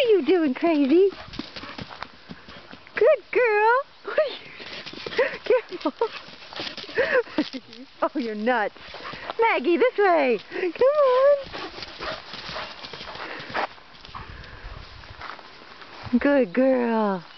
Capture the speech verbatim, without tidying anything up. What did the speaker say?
are you doing, crazy? Good girl. Careful. Oh, you're nuts. Maggie, this way. Come on. Good girl.